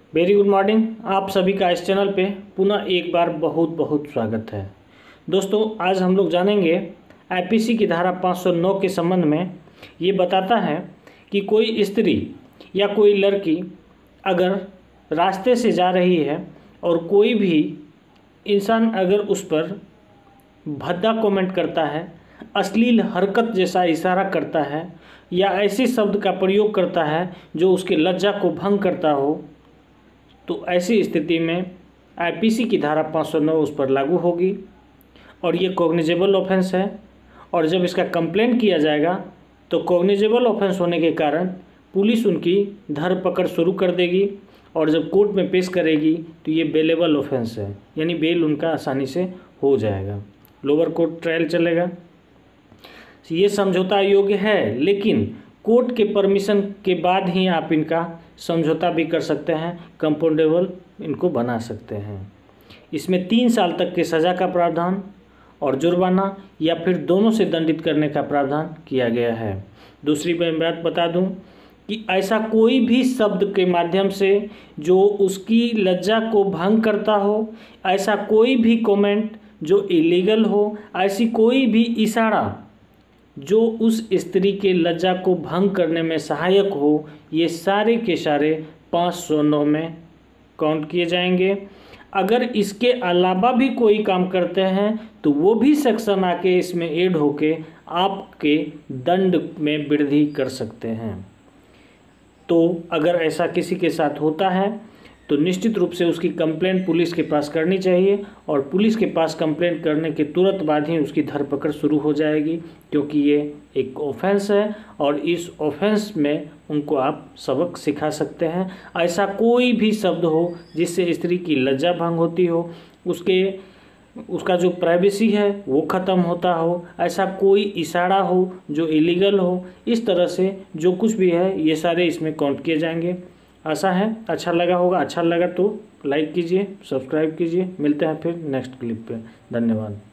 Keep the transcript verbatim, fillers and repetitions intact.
Very good morning. आप सभी का इस चैनल पे पुनः एक बार बहुत बहुत स्वागत है। दोस्तों, आज हम लोग जानेंगे आईपीसी की धारा पाँच सौ नौ के संबंध में। ये बताता है कि कोई स्त्री या कोई लड़की अगर रास्ते से जा रही है और कोई भी इंसान अगर उस पर भद्दा कमेंट करता है, अश्लील हरकत जैसा इशारा करता है या ऐसे शब्द का प्रयोग करता है जो उसके लज्जा को भंग करता हो, तो ऐसी स्थिति में आईपीसी की धारा पाँच सौ नौ उस पर लागू होगी और ये कॉग्निजेबल ऑफेंस है। और जब इसका कंप्लेंट किया जाएगा तो कॉग्निजेबल ऑफेंस होने के कारण पुलिस उनकी धरपकड़ शुरू कर देगी और जब कोर्ट में पेश करेगी तो ये बेलेबल ऑफेंस है, यानी बेल उनका आसानी से हो जाएगा। लोअर कोर्ट ट्रायल चलेगा। ये समझौता योग्य है, लेकिन कोर्ट के परमिशन के बाद ही आप इनका समझौता भी कर सकते हैं, कंपाउंडेबल इनको बना सकते हैं। इसमें तीन साल तक के सज़ा का प्रावधान और जुर्माना या फिर दोनों से दंडित करने का प्रावधान किया गया है। दूसरी मैं बात बता दूं कि ऐसा कोई भी शब्द के माध्यम से जो उसकी लज्जा को भंग करता हो, ऐसा कोई भी कमेंट जो इलीगल हो, ऐसी कोई भी इशारा जो उस स्त्री के लज्जा को भंग करने में सहायक हो, ये सारे के सारे पाँच सौ नौ में काउंट किए जाएंगे। अगर इसके अलावा भी कोई काम करते हैं तो वो भी सेक्शन आके इसमें ऐड होके आपके दंड में वृद्धि कर सकते हैं। तो अगर ऐसा किसी के साथ होता है तो निश्चित रूप से उसकी कंप्लेंट पुलिस के पास करनी चाहिए और पुलिस के पास कंप्लेंट करने के तुरंत बाद ही उसकी धरपकड़ शुरू हो जाएगी, क्योंकि ये एक ऑफेंस है और इस ऑफेंस में उनको आप सबक सिखा सकते हैं। ऐसा कोई भी शब्द हो जिससे स्त्री की लज्जा भंग होती हो, उसके उसका जो प्राइवेसी है वो ख़त्म होता हो, ऐसा कोई इशारा हो जो इलीगल हो, इस तरह से जो कुछ भी है ये सारे इसमें काउंट किए जाएंगे। आशा है अच्छा लगा होगा। अच्छा लगा तो लाइक कीजिए, सब्सक्राइब कीजिए। मिलते हैं फिर नेक्स्ट क्लिप पे। धन्यवाद।